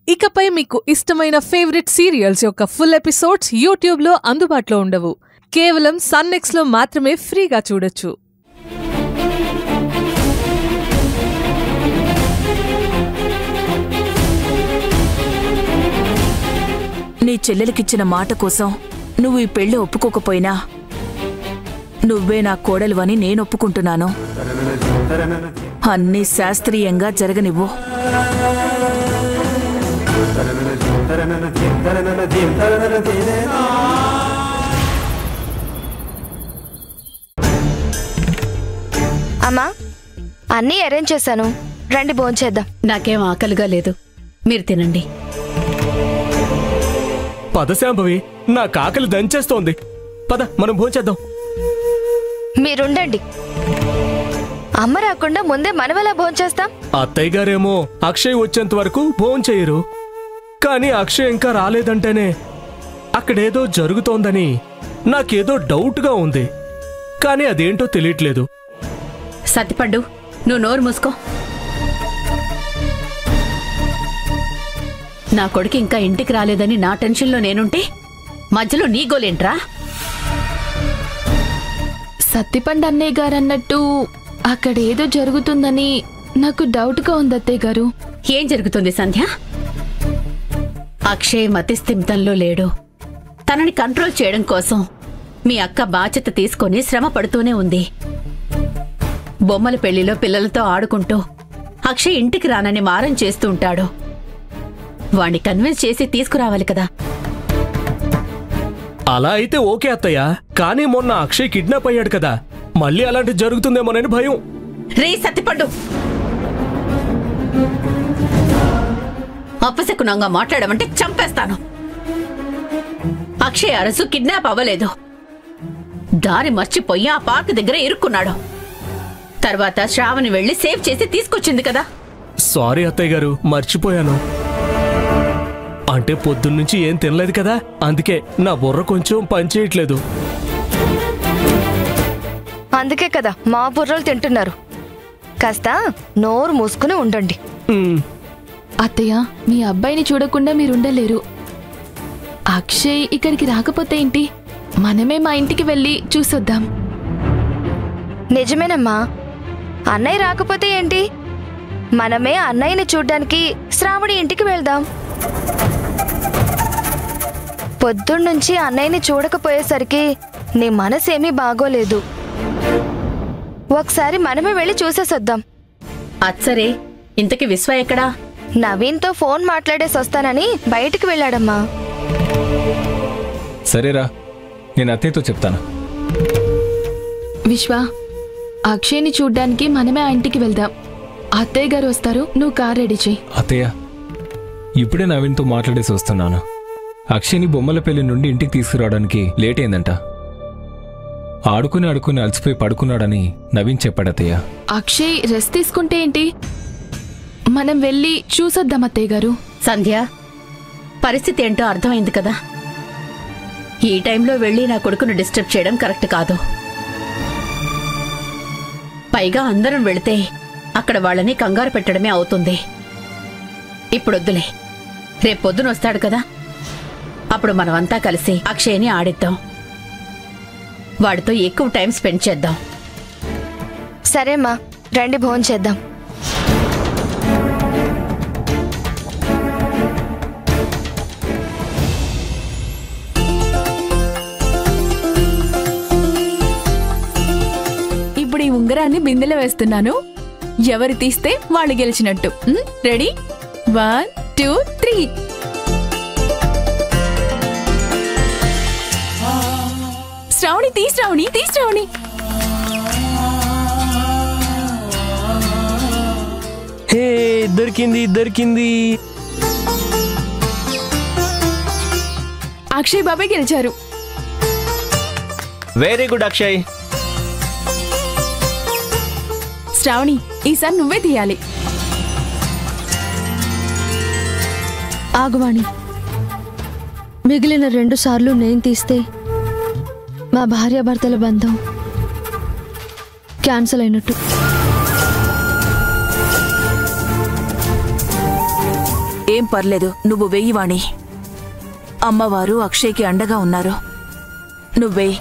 ఇకపై మీకు ఇష్టమైన ఫేవరెట్ సీరియల్స్ యొక్క ఫుల్ ఎపిసోడ్స్ యూట్యూబ్లో అందుబాటులో ఉండవు. కేవలం సన్నెక్స్లో మాత్రమే ఫ్రీగా చూడొచ్చు. నీ చెల్లెలికిచ్చిన మాట కోసం నువ్వు ఈ పెళ్లి ఒప్పుకోకపోయినా నువ్వే నా కోడలువని నేను ఒప్పుకుంటున్నాను. అన్నీ శాస్త్రీయంగా జరగనివ్వు. అమ్మా, అన్నీ అరేంజ్ చేశాను, రండి భోంచేద్దాం. నాకేం ఆకలిగా లేదు, మీరు తినండి. పద శాంభవి, నా కాకలి దంచేస్తోంది. పద మనం భోంచేద్దాం. మీరుండండి, అమ్మ రాకుండా ముందే మనమెలా భోంచేస్తాం? అత్తయ్య గారేమో అక్షయ్ వచ్చేంత వరకు భోంచేయరు. కానీ అక్షయ్ ఇంకా రాలేదంటేనే అక్కడేదో జరుగుతోందని నాకేదో డౌట్గా ఉంది. కానీ అదేంటో తెలియట్లేదు. సత్తిపండు, నువ్వు నోరు మూసుకో. నా కొడుకు ఇంకా ఇంటికి రాలేదని నా టెన్షన్లో నేనుంటే మధ్యలో నీ గోలేంట్రా? సత్తిపండు అన్నయ్య గారు అన్నట్టు అక్కడేదో జరుగుతుందని నాకు డౌట్గా ఉంది అత్తయ్య గారు. ఏం జరుగుతుంది సంధ్య? అక్షయ్ మతిస్థిమితంలో లేడు. తనని కంట్రోల్ చేయడం కోసం మీ అక్క బాధ్యత తీసుకొని శ్రమ పడుతూనే ఉంది. బొమ్మల పెళ్లిలో పిల్లలతో ఆడుకుంటూ అక్షయ్ ఇంటికి రానని మారం చేస్తూ ఉంటాడు. వాణ్ణి కన్విన్స్ చేసి తీసుకురావాలి కదా. అలా అయితే ఓకే అత్తయ్య, కానీ మొన్న అక్షయ్ కిడ్నాప్ అయ్యాడు కదా, మళ్ళీ అలాంటి జరుగుతుందేమోనని భయం. రే సత్తిపండు, అపశకునంగా మాట్లాడమంటే చంపేస్తాను. అక్షయ్ అరసు కిడ్నాప్ అవ్వలేదు. దారి మర్చిపోయి ఆ పార్క్ దగ్గర ఇరుక్కున్నాడు. తర్వాత శ్రావణి వెళ్లి సేవ్ చేసి తీసుకొచ్చింది కదా. సారీ అత్తయ్య గారు, మర్చిపోయాను. అంటే పొద్దున్నుంచి ఏం తినలేదు కదా, అందుకే నా బుర్ర కొంచెం పనిచేయట్లేదు. అందుకే కదా మా బుర్రలు తింటున్నారు. కాస్త నోరు మూసుకుని ఉండండి. అత్తయ్య, మీ అబ్బాయిని చూడకుండా మీరుండలేరు. అక్షయ్ ఇక్కడికి రాకపోతే ఏంటి, మనమే మా ఇంటికి వెళ్ళి చూసొద్దాం. నిజమేనమ్మా, అన్నయ్య రాకపోతే ఏంటి, మనమే అన్నయ్యని చూడ్డానికి శ్రావణి ఇంటికి వెళ్దాం. పొద్దున్నుంచి అన్నయ్యని చూడకపోయేసరికి నీ మనసేమీ బాగోలేదు. ఒకసారి మనమే వెళ్ళి చూసేసొద్దాం. అచ్చరే, ఇంతకి విశ్వ ఎక్కడా? నవీన్తో ఫోన్ మాట్లాడేసి వస్తానని బయటికి వెళ్ళాడమ్మా. సరేరా, నేను అత్తయ్యతో చెప్తాను. విశ్వ, అక్షయ్ని చూడ్డానికి మనమే ఆ ఇంటికి వెళ్దాం. అత్తయ్య గారు వస్తారు, నువ్వు కార్ రెడీ చెయ్యి. అత్తయ్య, ఇప్పుడే నవీన్తో మాట్లాడేసి వస్తున్నాను. అక్షయ్ని బొమ్మల పెళ్లి నుండి ఇంటికి తీసుకురావడానికి లేట్ అయిందంట. ఆడుకుని అలసిపోయి పడుకున్నాడని నవీన్ చెప్పాడు అత్తయ్య. అక్షయ్ రెస్ట్ తీసుకుంటే ఏంటి, మనం వెళ్ళి చూసొద్దాం అత్తయ్య గారు. సంధ్య, పరిస్థితి ఏంటో అర్థమైంది కదా. ఈ టైంలో వెళ్ళి నా కొడుకును డిస్టర్బ్ చేయడం కరెక్ట్ కాదు. పైగా అందరం వెళితే అక్కడ వాళ్ళని కంగారు పెట్టడమే అవుతుంది. ఇప్పుడొద్దులే, రేపొద్దున వస్తాడు కదా, అప్పుడు మనమంతా కలిసి అక్షయ్ని ఆడిద్దాం. వాడితో ఎక్కువ టైం స్పెండ్ చేద్దాం. సరేమ్మా, రండి భోంచేద్దాం. ఇప్పుడు ఈ ఉంగరాన్ని బిందెలో వేస్తున్నాను. ఎవరు తీస్తే వాళ్ళు గెలిచినట్టు. రెడీ? 1 2 3. శ్రావణి, తీ శ్రావణి, తీ శ్రావణి. హే, దొరికింది. అక్షయ్ బాబాయ్ గెలిచారు. Very good Akshay. శ్రావణి, ఈసారి నువ్వే తీయాలి. ఆగువాణి, మిగిలిన 2 సార్లు నేను తీస్తే మా భార్యాభర్తల బంధం క్యాన్సిల్ అయినట్టు. ఏం పర్లేదు, నువ్వు వెయ్యి వాణి. అమ్మవారు అక్షయ్కి అండగా ఉన్నారు. నువ్వేయ్.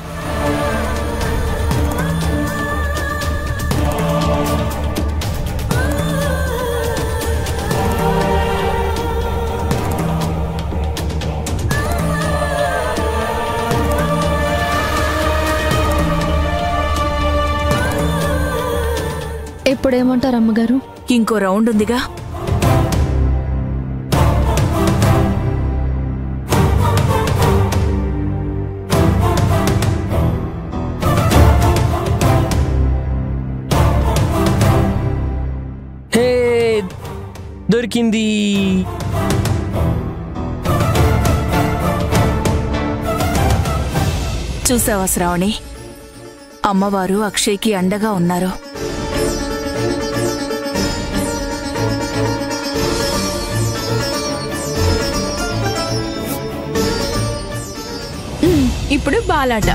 ఇప్పుడేమంటారు అమ్మగారు? ఇంకో రౌండ్ ఉందిగా. హే, దొరికింది. చూసావా శ్రావణి, అమ్మవారు అక్షయ్కి అండగా ఉన్నారు. ఇప్పుడు బాలాట.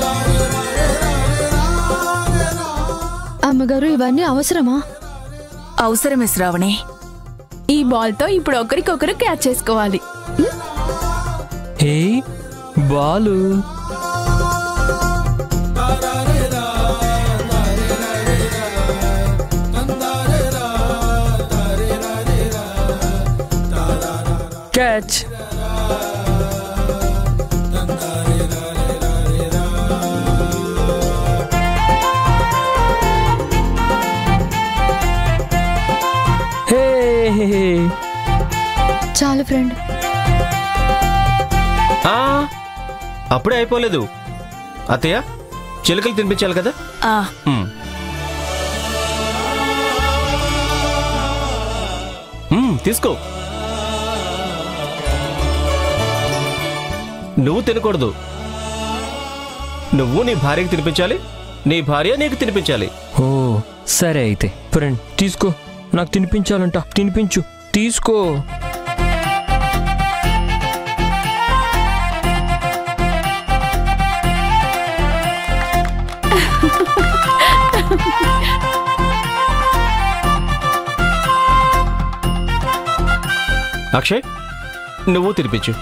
అమ్మగారు ఇవన్నీ అవసరమా? అవసరమే శ్రావణి. ఈ బాల్తో ఇప్పుడు ఒకరికొకరు క్యాచ్ చేసుకోవాలి. హే, బాలు. క్యాచ్. చాలు ఫ్రెండ్. అప్పుడే అయిపోలేదు అత్తయ్య, చిలుకలు తినిపించాలి కదా. తీసుకో. నువ్వు తినకూడదు, నువ్వు నీ భార్యకి తినిపించాలి, నీ భార్య నీకు తినిపించాలి. ఓ సరే అయితే. ఫ్రెండ్ తీసుకో, నాకు తినిపించాలంట. తినిపించు, తీసుకో. అక్షయ్, నువ్వు తినిపించు.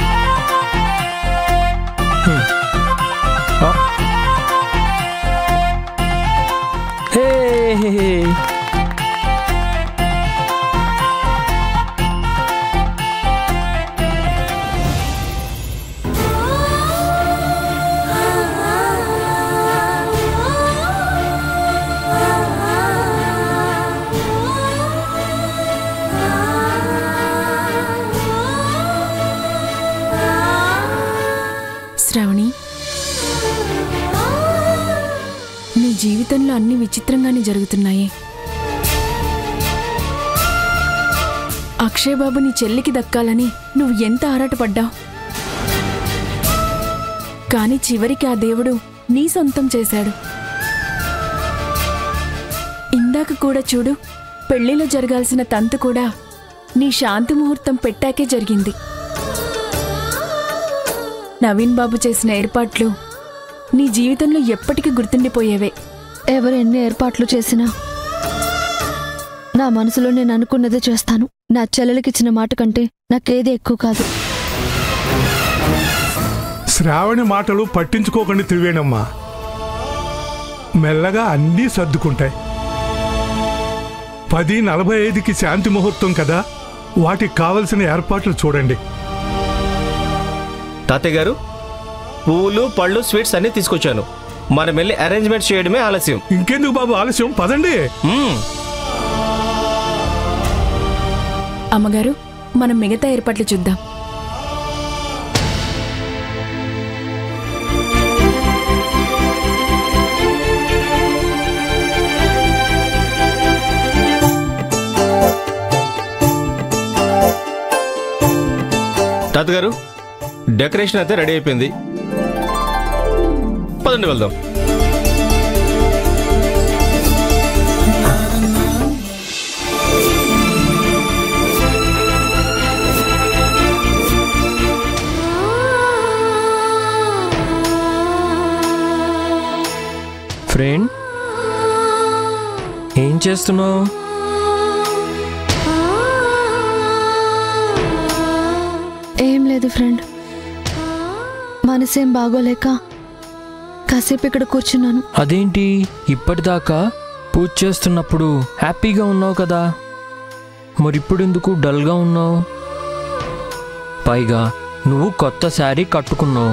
శ్రావణి, నీ జీవితంలో అన్ని విచిత్రంగానే జరుగుతున్నాయి. అక్షయ్ బాబు నీ చెల్లికి దక్కాలని నువ్వు ఎంత ఆరాటపడ్డావు. కానీ చివరికి ఆ దేవుడు నీ సొంతం చేశాడు. ఇందాక కూడా చూడు, పెళ్లిలో జరగాల్సిన తంతు కూడా నీ శాంతి ముహూర్తం పెట్టాకే జరిగింది. నవీన్ బాబు చేసిన ఏర్పాట్లు నీ జీవితంలో ఎప్పటికీ గుర్తుండిపోయేవే. ఎవరు ఎన్ని ఏర్పాట్లు చేసినా నా మనసులో నేను అనుకున్నదే చేస్తాను. నా చెల్లెలకిచ్చిన మాట కంటే నాకేది ఎక్కువ కాదు. శ్రావణి మాటలు పట్టించుకోకండి త్రివేణమ్మా. మెల్లగా అన్నీ సర్దుకుంటాయి. 10:45కి శాంతి ముహూర్తం కదా, వాటికి కావలసిన ఏర్పాట్లు చూడండి. తాతయ్య గారు, పూలు పళ్ళు స్వీట్స్ అన్ని తీసుకొచ్చాను. మనం వెళ్ళి అరేంజ్మెంట్స్ చేయడమే ఆలస్యం. ఇంకెందుకు బాబు ఆలస్యం, పదండి. అమ్మగారు, మనం మిగతా ఏర్పాట్లు చూద్దాం. తాతగారు, డెకరేషన్ అయితే రెడీ అయిపోయింది, పదండి వెళ్దాం. ఫ్రెండ్, ఏం చేస్తున్నావు? ఏం లేదు ఫ్రెండ్, మనసేం బాగోలేక కాసేపు ఇక్కడ కూర్చున్నాను. అదేంటి ఇప్పటిదాకా పూజ చేస్తున్నప్పుడు హ్యాపీగా ఉన్నావు కదా, మరిప్పుడు ఎందుకు డల్గా ఉన్నావు? పైగా నువ్వు కొత్త శారీ కట్టుకున్నావు,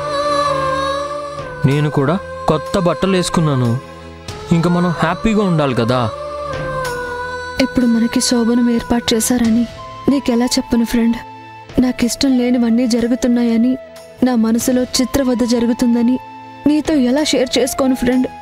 నేను కూడా కొత్త బట్టలు వేసుకున్నాను. ఇంకా మనం హ్యాపీగా ఉండాలి కదా. ఇప్పుడు మనకి శోభనం ఏర్పాటు చేశారని నీకెలా చెప్పను ఫ్రెండ్? నాకిష్టం లేనివన్నీ జరుగుతున్నాయని, నా మనసులో చిత్రవద జరుగుతుందని నీతో ఎలా షేర్ చేసుకోను ఫ్రెండ్?